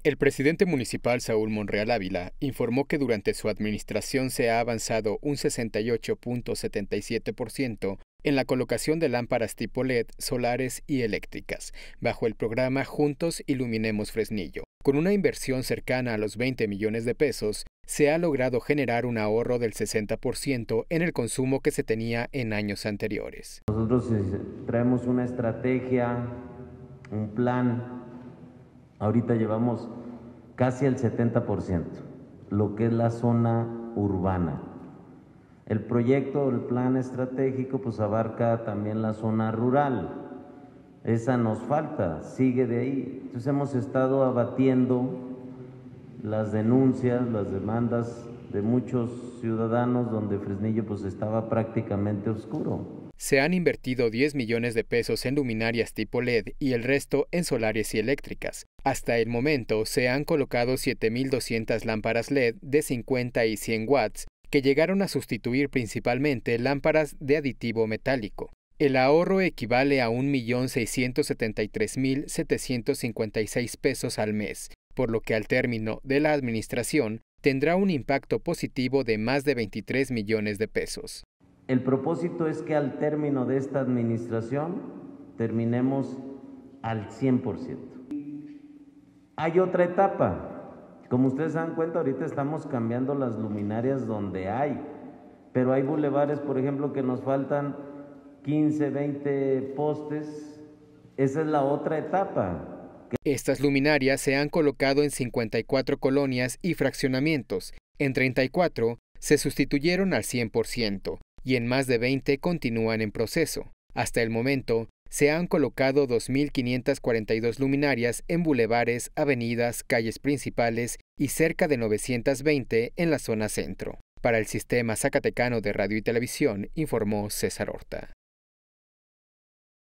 El presidente municipal Saúl Monreal Ávila informó que durante su administración se ha avanzado un 68.77% en la colocación de lámparas tipo LED solares y eléctricas, bajo el programa Juntos Iluminemos Fresnillo. Con una inversión cercana a los 20 millones de pesos, se ha logrado generar un ahorro del 60% en el consumo que se tenía en años anteriores. Nosotros traemos una estrategia, un plan. Ahorita llevamos casi el 70%, lo que es la zona urbana. El proyecto, el plan estratégico, pues abarca también la zona rural. Esa nos falta, sigue de ahí. Entonces hemos estado abatiendo las denuncias, las demandas de muchos ciudadanos donde Fresnillo pues estaba prácticamente oscuro. Se han invertido 10 millones de pesos en luminarias tipo LED y el resto en solares y eléctricas. Hasta el momento se han colocado 7.200 lámparas LED de 50 y 100 watts que llegaron a sustituir principalmente lámparas de aditivo metálico. El ahorro equivale a 1.673.756 pesos al mes, por lo que al término de la administración tendrá un impacto positivo de más de 23 millones de pesos. El propósito es que al término de esta administración terminemos al 100%. Hay otra etapa. Como ustedes se dan cuenta, ahorita estamos cambiando las luminarias donde hay, pero hay bulevares, por ejemplo, que nos faltan 15, 20 postes. Esa es la otra etapa. Estas luminarias se han colocado en 54 colonias y fraccionamientos. En 34 se sustituyeron al 100%. Y en más de 20 continúan en proceso. Hasta el momento, se han colocado 2.542 luminarias en bulevares, avenidas, calles principales y cerca de 920 en la zona centro. Para el Sistema Zacatecano de Radio y Televisión, informó César Horta.